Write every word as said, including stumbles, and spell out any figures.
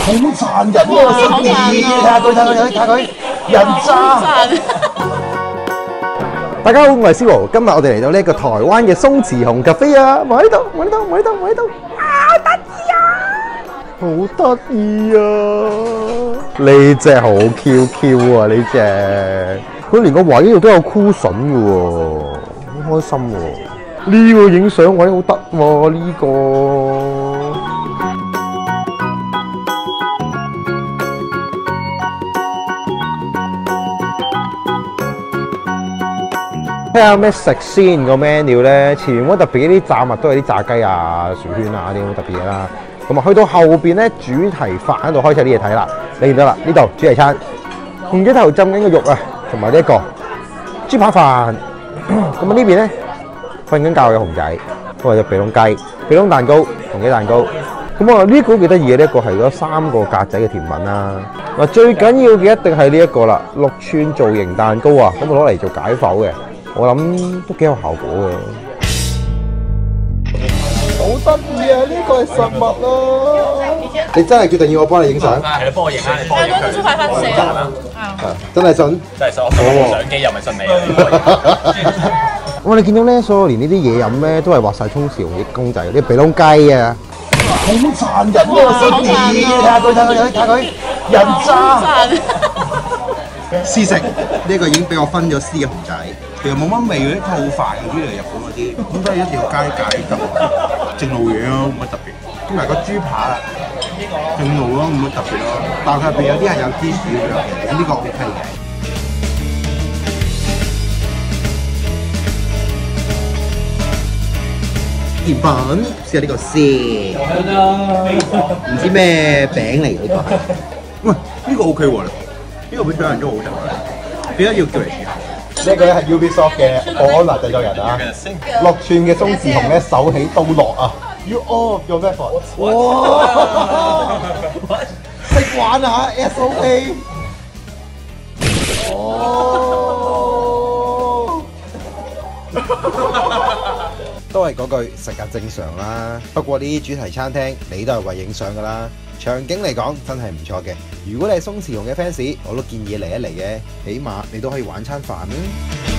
好殘忍喎！好殘啊！睇下佢，睇佢，睇下佢，人渣！大家好，我係思豪，今日我哋嚟到呢一個台灣嘅鬆弛熊咖啡啊！望喺度，望喺度，望喺度，望喺度，啊得意啊！好得意啊！呢隻好 Q Q 啊！呢隻佢連個位度都有 cushion 嘅喎，好開心喎！呢個影相位好得喎，呢個。睇下咩食先個 menu 咧，前面冇特別啲炸物，都係啲炸雞啊、薯圈啊啲咁特別嘢啦。咁啊，去到後邊咧，主題飯嗰度開始有啲嘢睇啦。你見到啦，呢度主題餐，紅雞頭浸緊個肉啊，同埋呢一個豬扒飯。咁啊呢邊咧瞓緊覺嘅熊仔，咁啊隻鼻窿雞、鼻窿蛋糕、紅雞蛋糕。咁啊呢個幾得意嘅，呢一個係嗰三個格仔嘅甜品啦。嗱最緊要嘅一定係呢一個啦，六寸造型蛋糕啊，咁啊攞嚟做解剖嘅。我諗都幾有效果嘅，好得意啊！呢個係實物啊！你真係決定要我幫你影相？ 係你幫我影啊！你幫我影佢。係嗰快翻寫啊！ 啊，真係信？ 真係信，我用相機又咪信你啊！ 我哋見到咧，所有連呢啲嘢飲咧，都係畫晒充潮啲公仔，啲鼻窿雞啊！好殘忍啊！信你，睇下佢，睇佢，睇下佢，人渣！試食呢個已經俾我分咗絲嘅熊仔，其實冇乜味嗰啲套飯嗰啲嚟，日本嗰啲，咁所以一定要加啲咖喱汁，正路嘢咯，冇乜特別。同埋個豬扒啦，正路咯，冇乜特別咯。但係佢入邊有啲係有芝士嘅，咁呢個 O K 嘅。甜品試下呢個先，唔知咩餅嚟嗰個。喂，呢個 O K 喎。呢個比想象中好食，點解要叫嚟試下？呢個咧係 Ubisoft 嘅可安娜製作人啊，六寸嘅鬆弛熊咧手起刀落啊 ！You all your effort， 哇！識玩啊 ，S O A。哦，都係嗰句食下正常啦。不過呢啲主題餐廳你都係為影相㗎啦。場景嚟講真係唔錯嘅，如果你係鬆弛熊嘅 fans，我都建議嚟一嚟嘅，起碼你都可以玩餐飯啦。